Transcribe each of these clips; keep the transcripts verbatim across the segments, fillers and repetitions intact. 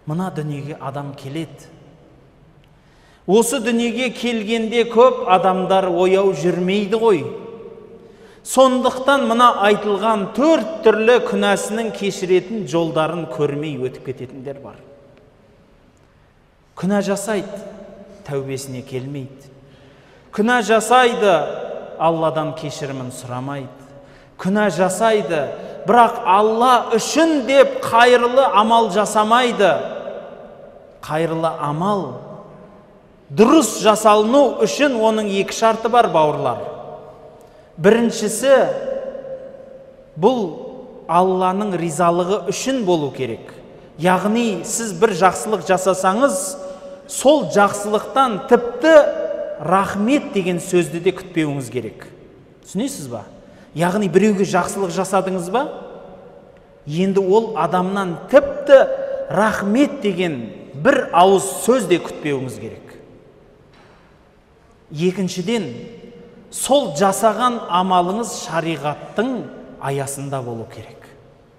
Мына дүниеге адам келеді. Осы дүниеге келгенде көп адамдар ояу жүрмейді ғой. Сондықтан мына айтылған төрт түрлі күнәсінің кешіретін жолдарын көрмей өтіп кететіндер бар. Күнә жасайды, тәубесіне келмейді. Күнә жасайды, Алладан кешірімін сұрамайды. Күнә жасайды, бірақ Алла үшін деп қайырлы амал жасамайды. Қайырлы амал дұрыс жасалыну үшін оның екі шарты бар, бауырлар. Біріншісі, бұл Алланың ризалығы үшін болу керек. Яғни сіз бір жақсылық жасасаңыз, сол жақсылықтан тіпті рахмет деген сөзді де күтпеуіңіз керек. Түсінесіз ба? Яғни біреуге жақсылық жасадыңыз ба? Енді ол адамнан тіпті рахмет деген бір ауыз сөз де күтпеуіңіз керек. Екіншіден, сол жасаған амалыңыз шариғаттың аясында болу керек.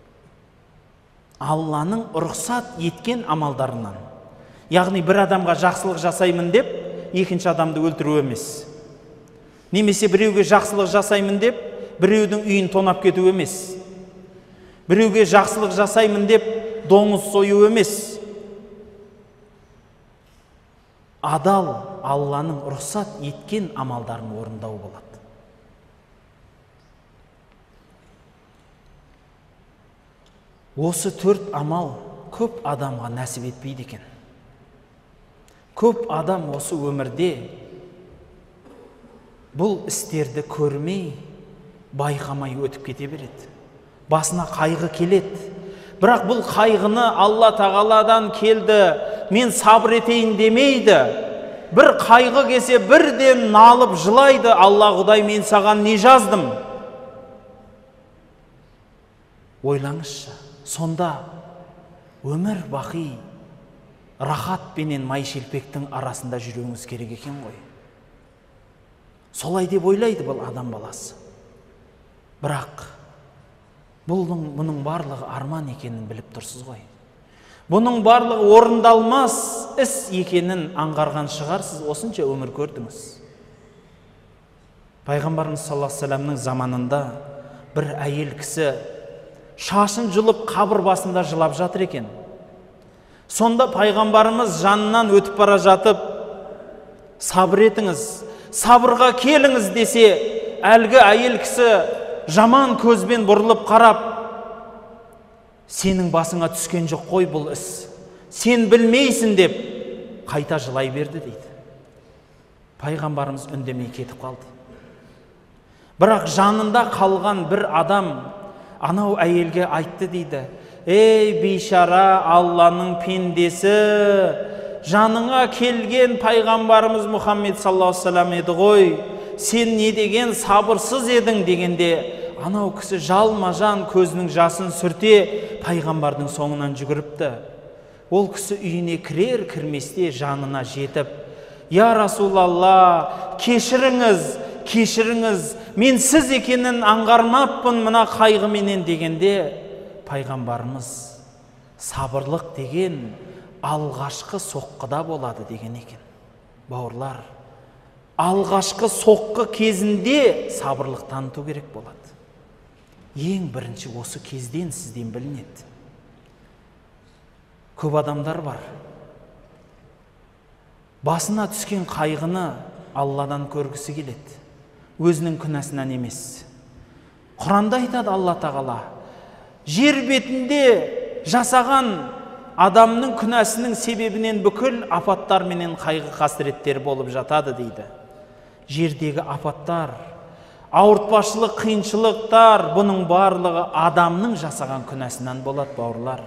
Алланың рұқсат еткен амалдарынан. Яғни бір адамға жақсылық жасаймын деп, екінші адамды өлтіру емес. Немесе біреуге жақсылық жасаймын деп, біреудің үйін тонап кету емес. Біреуге жақсылық жасаймын деп, доңыз сою емес. Адал Алланың рұқсат еткен амалдарын орындау болады. Осы төрт амал көп адамға нәсіп етпейді екен. Көп адам осы өмірде бұл істерді көрмей, байқамай өтіп кете береді. Басына қайғы келеді. Бірақ бұл қайғыны Алла тағаладан келді, мен сабыр етейін демейді. Бір қайғы кесе бірден налып жылайды. Алла, Құдай, мен саған не жаздым? Ойлаңызшы, сонда өмір бақи рахат пенен май шелпектің арасында жүруіңіз керек екен ғой. Солай деп ойлайды бұл адам баласы. Бірақ бұның, бұның барлығы арман екенін біліп тұрсыз ғой. Бұның барлығы орындалмас іс екенін аңғарған шығарсыз, осынша өмір көрдіңіз. Пайғамбарымыз саллаллаху алейхи ва салламның заманында бір әйел кісі шашын жұлып қабір басында жылап жатыр екен. Сонда пайғамбарымыз жанынан өтіп бара жатып, сабыр етіңіз, сабырға келіңіз десе, әлгі әйел кісі жаман көзбен бұрылып қарап, сенің басыңа түскен жоқ қой бұл іс, сен білмейсің деп қайта жылай берді дейді. Пайғамбарымыз үндемей кетіп қалды. Бірақ жанында қалған бір адам анау әйелге айтты дейді: ей бейшара Алланың пендесі, жаныңа келген пайғамбарымыз Мұхаммед саллаллаху алейхи ва саллям еді ғой, сен не деген сабырсыз едің дегенде, анау кісі жалма-жан көзінің жасын сүрте пайғамбардың соңынан жүгіріпті. Ол кісі үйіне кірер кірместе жанына жетіп: я Расулалла, кешіріңіз, кешіріңіз, мен сіз екенін аңғармаппын мына қайғыменен дегенде, пайғамбарымыз сабырлық деген алғашқы соққыда болады деген екен. Бауырлар, алғашқы соққы кезінде сабырлық таныту керек болады. Ең бірінші осы кезден сізден білінеді. Көп адамдар бар, басына түскен қайғыны Алладан көргісі келеді, өзінің күнәсінен емес. Құранда айтады Алла тағала, жер бетінде жасаған адамның күнәсінің себебінен бүкіл апаттар менен қайғы қасіреттер болып жатады дейді. Жердегі апаттар, ауыртпашылық, қиыншылықтар, бұның барлығы адамның жасаған күнәсінен болады, бауырлар.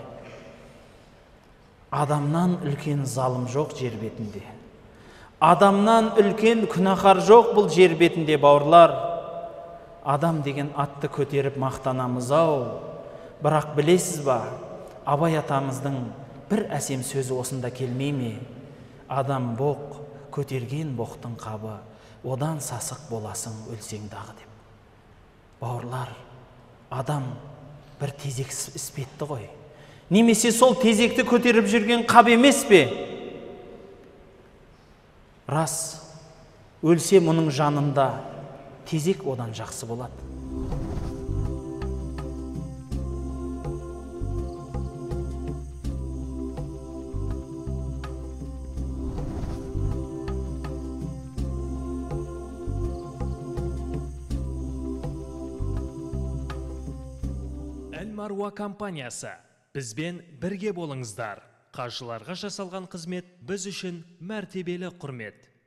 Адамнан үлкен залым жоқ жер бетінде. Адамнан үлкен күнәһар жоқ бұл жер бетінде, бауырлар. Адам деген атты көтеріп мақтанамыз ау. Бірақ білесіз ба, Абай атамыздың бір әсем сөзі осында келмей ме? Адам боқ, көтерген боқтың қабы, одан сасық боласың өлсең дағы деп. Бауырлар, адам бір тезек іспетті ғой. немесе сол тезекті көтеріп жүрген қап емес пе? Рас, өлсе мұның жанында тезек одан жақсы болады. Әл-Маруа компаниясы. Бізбен бірге болыңыздар. Қажыларға жасалған қызмет біз үшін мәртебелі құрмет.